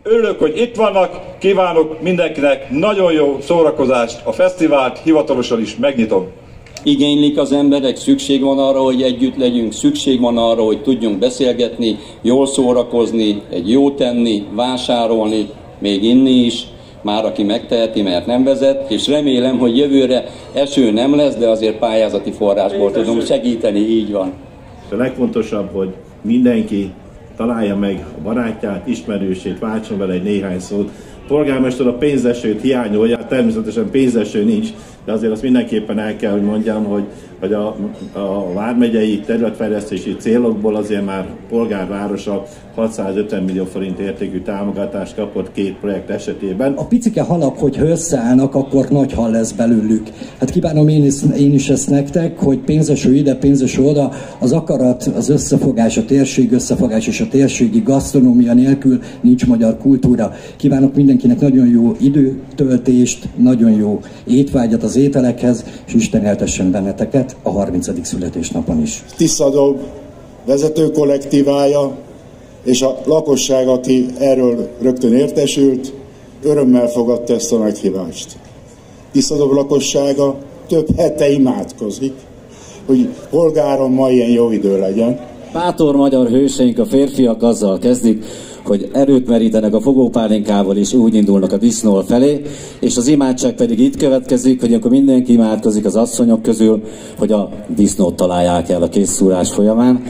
Örülök, hogy itt vannak, kívánok mindenkinek nagyon jó szórakozást, a fesztivált hivatalosan is megnyitom. Igénylik az emberek, szükség van arra, hogy együtt legyünk, szükség van arra, hogy tudjunk beszélgetni, jól szórakozni, egy jót tenni, vásárolni, még inni is, már aki megteheti, mert nem vezet, és remélem, hogy jövőre eső nem lesz, de azért pályázati forrásból tudom segíteni, így van. A legfontosabb, hogy mindenki találja meg a barátját, ismerősét, váltson vele egy néhány szót. Polgármester a pénzesőt hiányolja, természetesen pénzeső nincs, de azért azt mindenképpen el kell, hogy mondjam, hogy a vármegyei területfejlesztési célokból azért már polgárvárosa 650 millió forint értékű támogatást kapott 2 projekt esetében. A picike halak, hogyha összeállnak, akkor nagy hal lesz belőlük. Hát kívánom én is ezt nektek, hogy pénzeső ide, pénzeső oda, az akarat, az összefogás, a térség összefogás és a térségi gasztronómia nélkül nincs magyar kultúra. Kívánok mindenkinek nagyon jó időtöltést, nagyon jó étvágyat az ételekhez, és Isten éltessen benneteket a 30. születésnapon is. Tiszadob vezető kollektívája és a lakosság, aki erről rögtön értesült, örömmel fogadta ezt a meghívást. Tiszadob lakossága több hete imádkozik, hogy polgáron ma ilyen jó idő legyen. Bátor magyar hőseink, a férfiak azzal kezdik, hogy erőt merítenek a fogópálinkával, és úgy indulnak a disznó felé, és az imádság pedig itt következik, hogy akkor mindenki imádkozik az asszonyok közül, hogy a disznót találják el a készszúrás folyamán.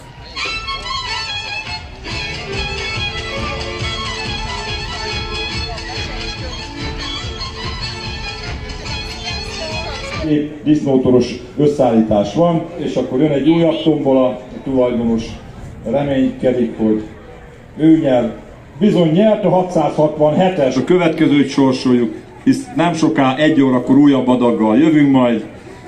Épp disznótoros összeállítás van, és akkor jön egy újabb tombola, a tulajdonos reménykedik, hogy ő nyer. Bizony nyert a 667-es. A következőt sorsoljuk, hisz nem soká 1 órakor újabb adaggal jövünk majd.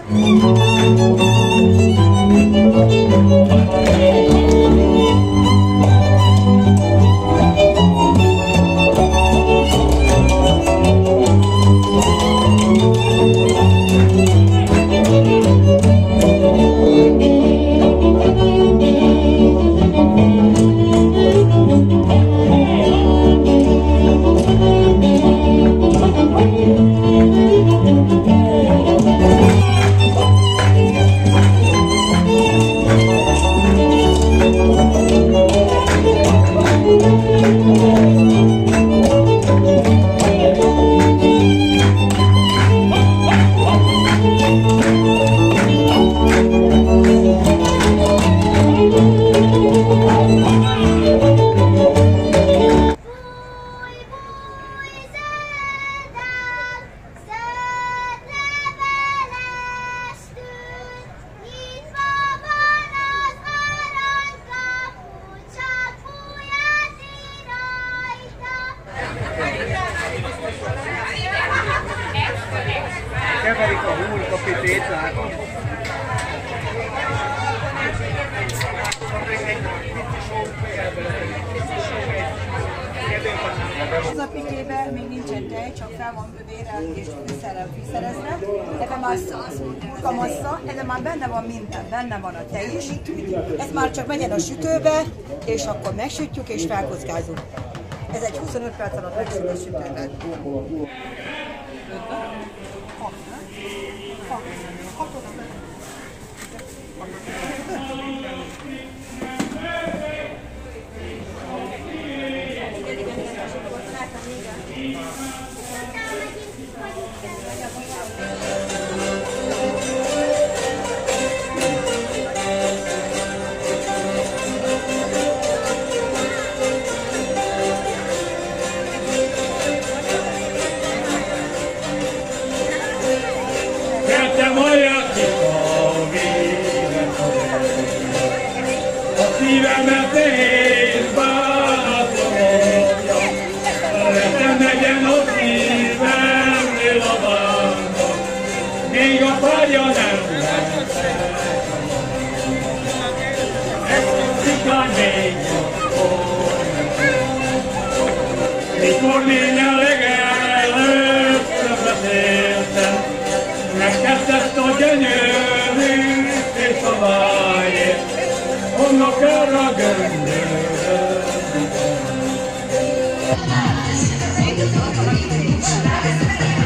Keverik a hullkapitét, látom. Az a pikében még nincsen tej, csak fel van vérel és fűszerezve. Ebben már kamassa, ebben már benne van minden, benne van a tej is. Ez már csak megyen a sütőbe, és akkor megsütjük és felkockázunk. Ez egy 25 perc alatt megsüt a sütőben. Szívemet nehéz bánatolja, lettem legyen a szívemnél a bánat, még a párja nem lesz. Ezt a sziklány még mikor lényen legelőször beszéltem, megkezdett a gyönyörű és a vágyért, annak arra göndöröm. Thank you.